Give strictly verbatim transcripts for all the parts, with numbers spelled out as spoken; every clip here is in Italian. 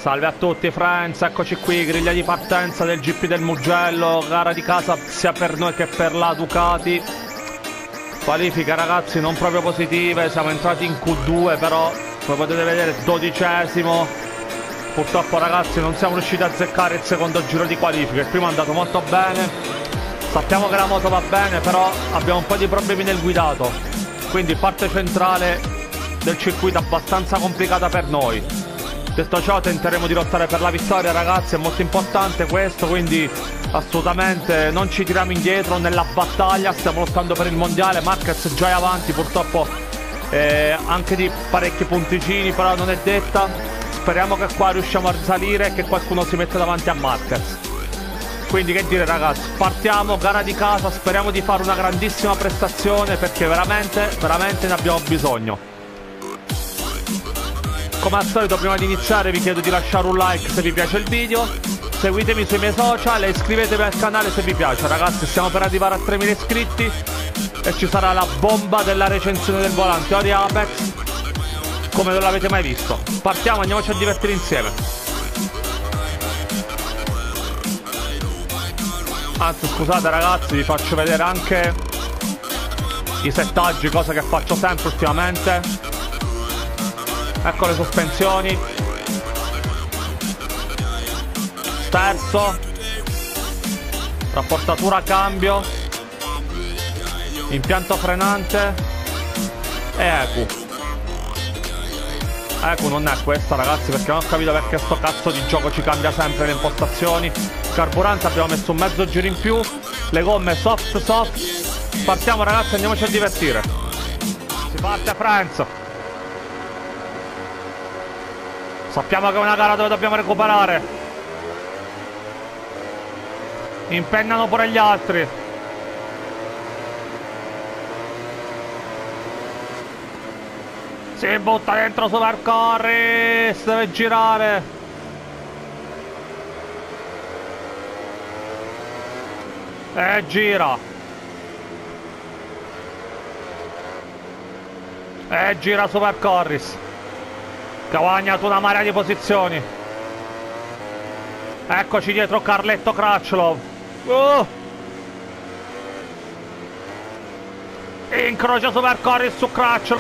Salve a tutti friends, eccoci qui, griglia di partenza del G P del Mugello, gara di casa sia per noi che per la Ducati. Qualifica ragazzi non proprio positive, siamo entrati in Q due però, come potete vedere dodicesimo. Purtroppo ragazzi non siamo riusciti a azzeccare il secondo giro di qualifica, il primo è andato molto bene. Sappiamo che la moto va bene, però abbiamo un po' di problemi nel guidato, quindi parte centrale del circuito abbastanza complicata per noi. Detto ciò tenteremo di lottare per la vittoria ragazzi, è molto importante questo, quindi assolutamente non ci tiriamo indietro nella battaglia, stiamo lottando per il mondiale. Marquez già è avanti purtroppo eh, anche di parecchi punticini, però non è detta. Speriamo che qua riusciamo a risalire e che qualcuno si metta davanti a Marquez. Quindi che dire ragazzi, partiamo, gara di casa, speriamo di fare una grandissima prestazione perché veramente, veramente ne abbiamo bisogno. Come al solito prima di iniziare vi chiedo di lasciare un like se vi piace il video, seguitemi sui miei social e iscrivetevi al canale se vi piace. Ragazzi stiamo per arrivare a tremila iscritti e ci sarà la bomba della recensione del volante Audi Apex come non l'avete mai visto. Partiamo, andiamoci a divertire insieme. Anzi scusate ragazzi, vi faccio vedere anche i settaggi, cosa che faccio sempre ultimamente. Ecco le sospensioni. Terzo. Rapportatura a cambio. Impianto frenante. E E Q. E Q non è questa ragazzi, perché non ho capito perché sto cazzo di gioco ci cambia sempre le impostazioni. Carburante abbiamo messo un mezzo giro in più. Le gomme soft soft. Partiamo ragazzi, andiamoci a divertire. Si parte Franz. Sappiamo che è una gara dove dobbiamo recuperare. Impennano pure gli altri. Si butta dentro Supercorris. Deve girare. E gira. E gira Supercorris. Che ha guadagnato una marea di posizioni. Eccoci dietro Carletto Crutchlow. uh. Incrocia Supercorris su Crutchlow.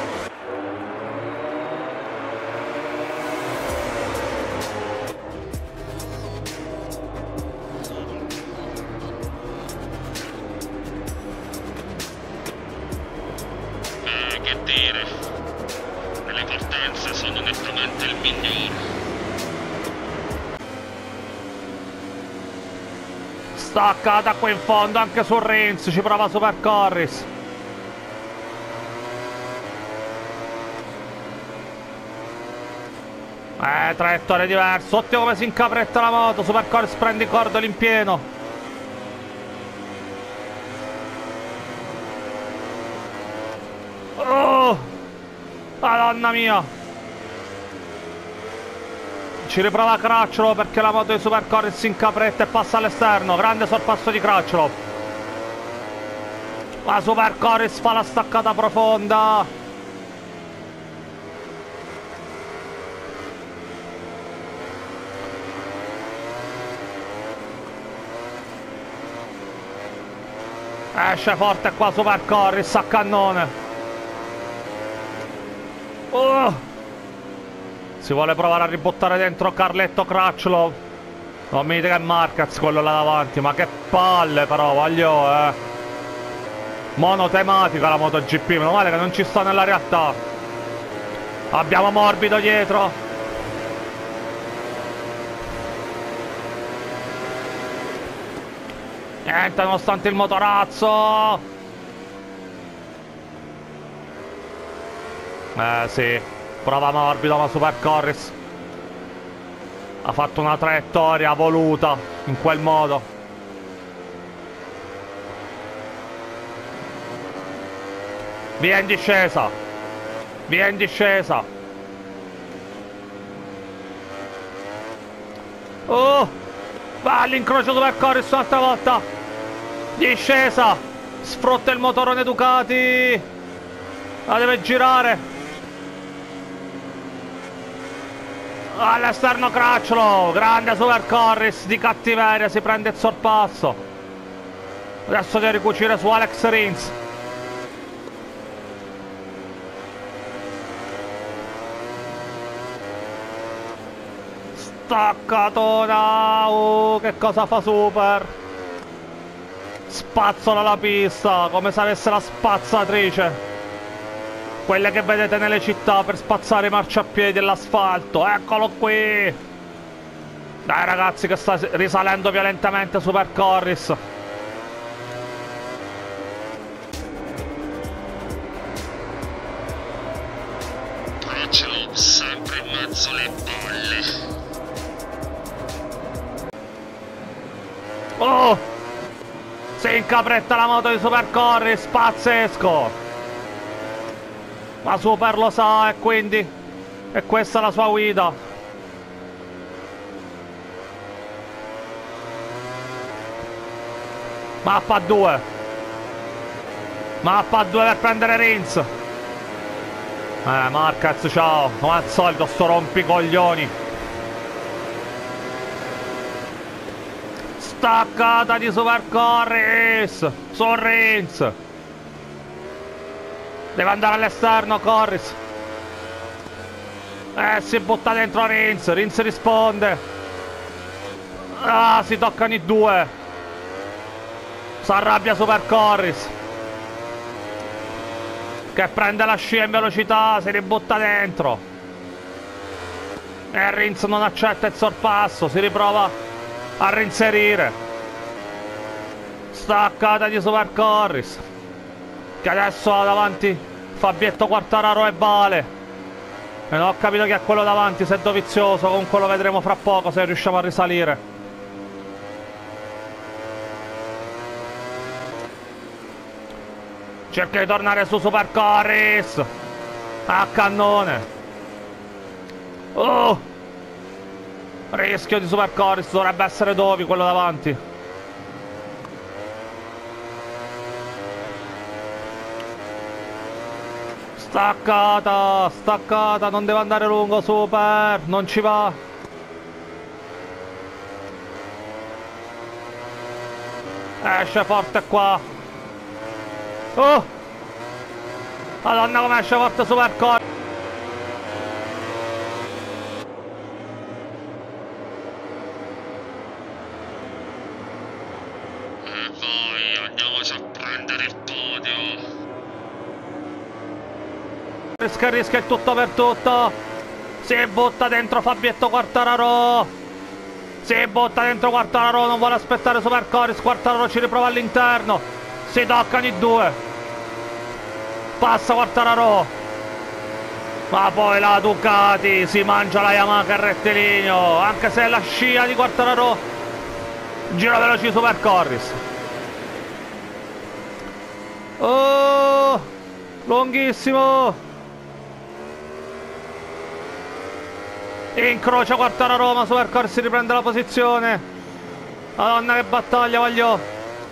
Eh, che dire, nelle partenze sono nettamente il migliore. Staccata qui in fondo anche su Rins, ci prova Supercorris. Eh, traiettoria diversa, ottimo come si incapretta la moto, Supercorris prende i cordoli in pieno. Oh, madonna mia. Ci riprova Crutchlow perché la moto di Supercorris si incapretta e passa all'esterno. Grande sorpasso di Crutchlow. Ma Supercorris fa la staccata profonda. Esce forte qua Supercorris a cannone. Oh! Si vuole provare a ributtare dentro Carletto Crutchlow. Non mi dite che è Marquez quello là davanti. Ma che palle però, voglio eh. Monotematica la MotoGP. Meno male che non ci sta nella realtà. Abbiamo Morbido dietro. Niente nonostante il motorazzo. Eh sì. Prova Morbido ma Supercorris ha fatto una traiettoria voluta in quel modo. Via in discesa. Via in discesa. Oh, va all'incrocio Supercorris un'altra volta. Discesa. Sfrutta il motorone Ducati. La deve girare. All'esterno Crutchlow, grande Super Corris di cattiveria, si prende il sorpasso. Adesso deve ricucire su Alex Rins. Staccatona, uh, che cosa fa Super? Spazzola la pista, come se avesse la spazzatrice. Quelle che vedete nelle città per spazzare i marciapiedi e l'asfalto. Eccolo qui. Dai ragazzi, che sta risalendo violentemente Super Corris. Crutchlow sempre in mezzo alle palle. Oh! Si incapretta la moto di Super Corris, pazzesco! Ma Super lo sa e quindi è questa la sua guida. Mappa due. Mappa due per prendere Rins. Eh, Marquez, ciao. Come al solito sto rompicoglioni. Staccata di Super Corris su Rins. Deve andare all'esterno Corris. Eh, si butta dentro Rins. Rins risponde. Ah, si toccano i due. S'arrabbia Super Corris, che prende la scia in velocità, si ributta dentro. E Rins non accetta il sorpasso, si riprova a reinserire. Staccata di Super Corris, che adesso ha davanti Fabietto Quartararo e Vale. E non ho capito chi è quello davanti, se è Dovizioso, comunque lo vedremo fra poco se riusciamo a risalire. Cerca di tornare su Super Corris. A cannone. Oh! Rischio di Super Corris, dovrebbe essere Dovi quello davanti. Staccata, staccata, non deve andare lungo Super, non ci va. Esce forte qua. Oh! Madonna come esce forte Super Corris. E vai, andiamoci a prendere il podio. Rischia, rischia il tutto per tutto. Si butta dentro Fabietto Quartararo. Si butta dentro Quartararo, non vuole aspettare Super Corris. Quartararo ci riprova all'interno. Si toccano i due. Passa Quartararo. Ma poi la Ducati si mangia la Yamaha rettilineo. Anche se è la scia di Quartararo. Giro veloce di Super Corris. Oh! Lunghissimo. Incrocia Quartararo, ma Super Corris riprende la posizione. Madonna che battaglia, voglio.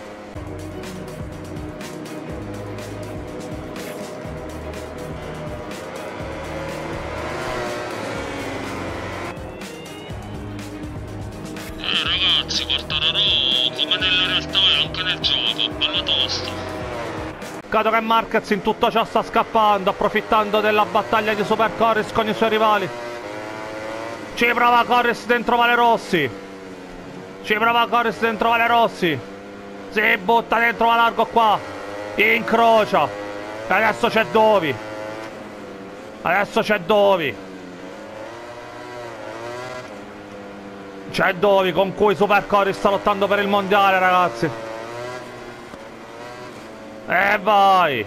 Ragazzi, Quartararo come nella realtà e anche nel gioco, bello tosto. Peccato che Marquez in tutto ciò sta scappando, approfittando della battaglia di Super Corris con i suoi rivali. Ci prova Corris dentro Vale Rossi. Ci prova Corris dentro Vale Rossi. Si butta dentro la largo qua. Incrocia. E adesso c'è Dovi. Adesso c'è Dovi. C'è Dovi con cui Super Corris sta lottando per il mondiale, ragazzi. E vai.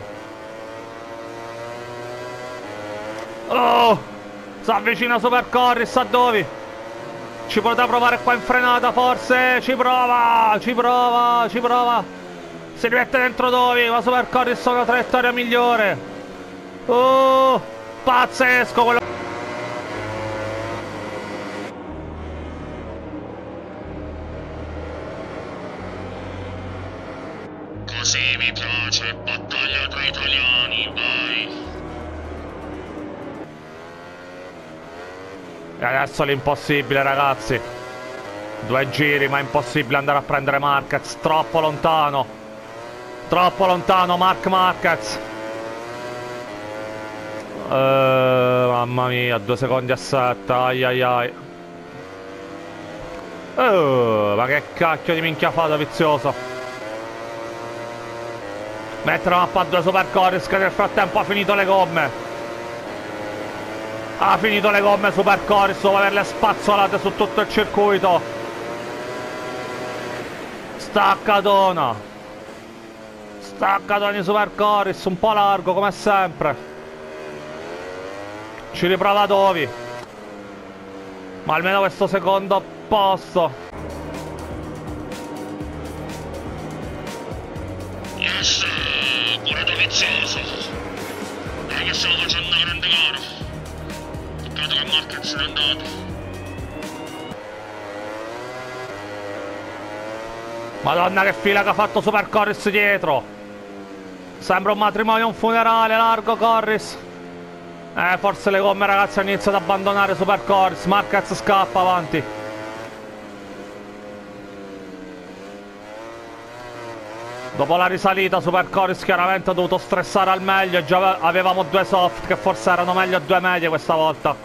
Oh! Si avvicina Super Corris a Dovi. Ci potrà provare qua in frenata forse. Ci prova, ci prova, ci prova. Si rimette dentro Dovi, ma Super Corris ha una traiettoria migliore. Oh! Pazzesco quello. Così mi piace, battaglia tra italiani, vai. E adesso l'impossibile, ragazzi. Due giri, ma è impossibile andare a prendere Marquez. Troppo lontano. Troppo lontano, Marc Marquez. Uh, mamma mia, due secondi a sette. Ai ai ai. Uh, ma che cacchio di minchiafata vizioso. Mette la mappa a due Supercores che nel frattempo ha finito le gomme. Ha finito le gomme Supercores dopo averle spazzolate su tutto il circuito. Staccatona. Staccatona di Supercores, un po' largo come sempre. Ci riprova Dovi. Ma almeno questo secondo posto. Yes, pure vizioso. Dai che stiamo facendo una grande gara. Peccato che Marquez se n'è andato. Madonna che fila che ha fatto Supercores dietro. Sembra un matrimonio, un funerale, largo Corris. Eh, forse le gomme, ragazzi, hanno iniziato ad abbandonare Supercores. Marquez scappa avanti. Dopo la risalita Supercores chiaramente ha dovuto stressare al meglio. E già avevamo due soft che forse erano meglio due medie questa volta.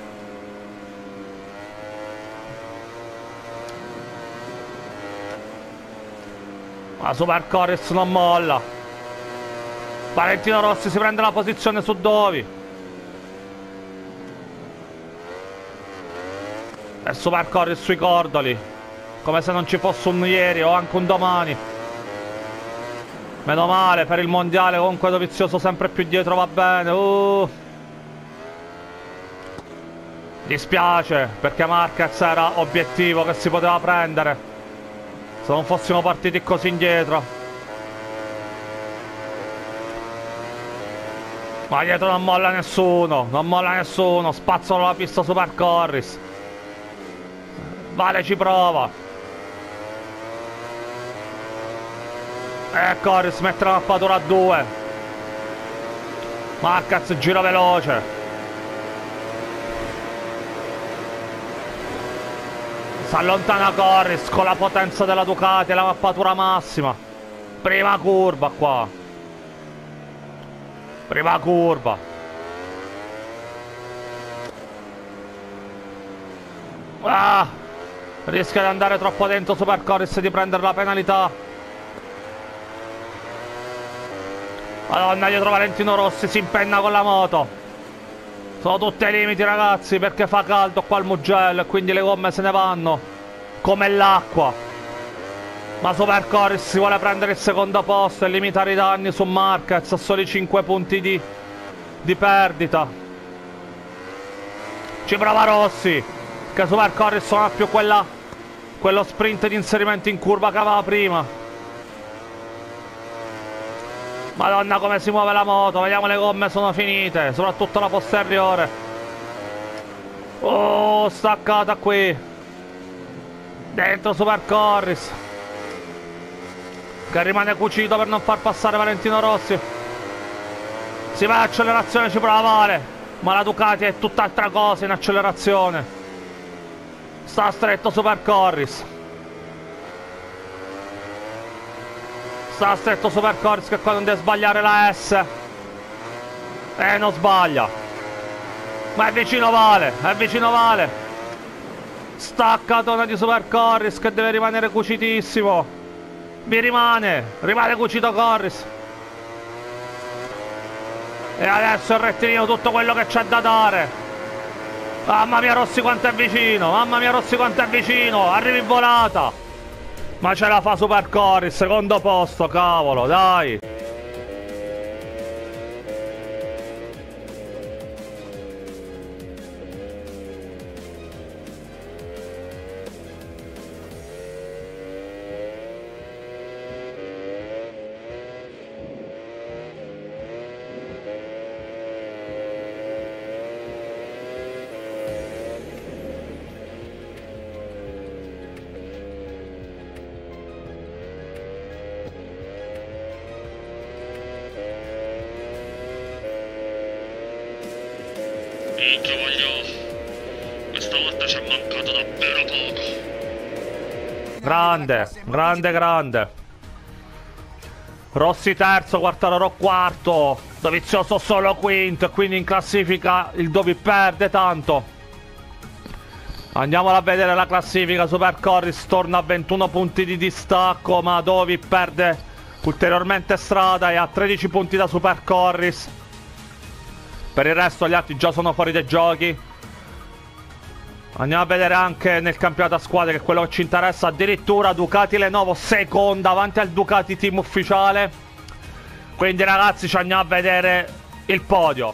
Ma Supercores non molla. Valentino Rossi si prende la posizione su Dovi. E Supercores sui cordoli. Come se non ci fosse un ieri o anche un domani. Meno male, per il mondiale comunque Dovizioso sempre più dietro va bene. uh. Dispiace, perché Marquez era obiettivo che si poteva prendere se non fossimo partiti così indietro. Ma dietro non molla nessuno. Non molla nessuno. Spazzano la pista Supercores. Vale ci prova. E Corris mette la mappatura a due. Marquez giro veloce. Si allontana Corris con la potenza della Ducati e la mappatura massima. Prima curva qua. Prima curva. Ah, rischia di andare troppo dentro Supercores e di prendere la penalità. Madonna, dietro Valentino Rossi si impenna con la moto. Sono tutti ai limiti, ragazzi, perché fa caldo qua al Mugello e quindi le gomme se ne vanno come l'acqua. Ma Supercores si vuole prendere il secondo posto e limitare i danni su Marquez a soli cinque punti di, di perdita. Ci prova Rossi, che Supercores non ha più quella, quello sprint di inserimento in curva che aveva prima. Madonna come si muove la moto. Vediamo, le gomme sono finite, soprattutto la posteriore. Oh, staccata qui. Dentro Supercores, che rimane cucito per non far passare Valentino Rossi. Si va in accelerazione, ci prova Vale, ma la Ducati è tutt'altra cosa in accelerazione. Sta stretto Supercores. Sta stretto Supercores, che qua non deve sbagliare la S. Eh, non sbaglia. Ma è vicino Vale, è vicino Vale. Staccatona di Supercores che deve rimanere cucitissimo. Vi rimane, rimane cucito Corris. E adesso il rettilineo tutto quello che c'è da dare. Mamma mia Rossi quanto è vicino, mamma mia Rossi quanto è vicino. Arrivi in volata. Ma ce la fa Supercores, secondo posto, cavolo, dai. ci è mancato davvero poco. Grande, grande, grande. Rossi terzo, Quartararo quarto, Dovizioso solo quinto e quindi in classifica il Dovi perde tanto. Andiamola a vedere la classifica. Supercorris torna a ventuno punti di distacco, ma Dovi perde ulteriormente strada e ha tredici punti da Supercorris. Per il resto gli altri già sono fuori dai giochi. Andiamo a vedere anche nel campionato a squadre, che è quello che ci interessa. Addirittura Ducati Lenovo seconda avanti al Ducati team ufficiale. Quindi ragazzi ci andiamo a vedere il podio.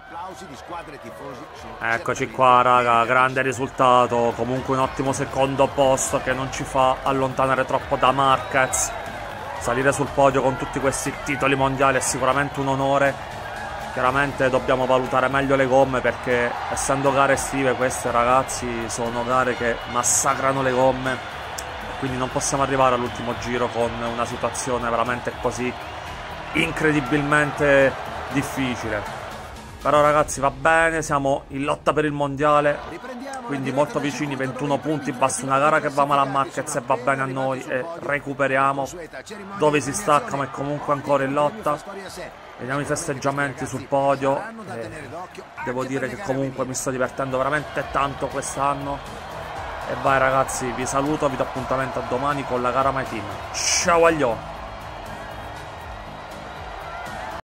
Eccoci qua raga, grande risultato. Comunque un ottimo secondo posto che non ci fa allontanare troppo da Marquez. Salire sul podio con tutti questi titoli mondiali è sicuramente un onore. Chiaramente dobbiamo valutare meglio le gomme, perché essendo gare estive queste ragazzi sono gare che massacrano le gomme, quindi non possiamo arrivare all'ultimo giro con una situazione veramente così incredibilmente difficile. Però ragazzi va bene, siamo in lotta per il mondiale, quindi molto vicini, ventuno punti, basta una gara che va male a Marquez e va bene a noi e recuperiamo. Dove si stacca ma è comunque ancora in lotta. Vediamo i festeggiamenti sul podio. eh, Devo dire che comunque mi sto divertendo veramente tanto quest'anno. E vai ragazzi, vi saluto, vi do appuntamento a domani con la gara My Team. Ciao aglio!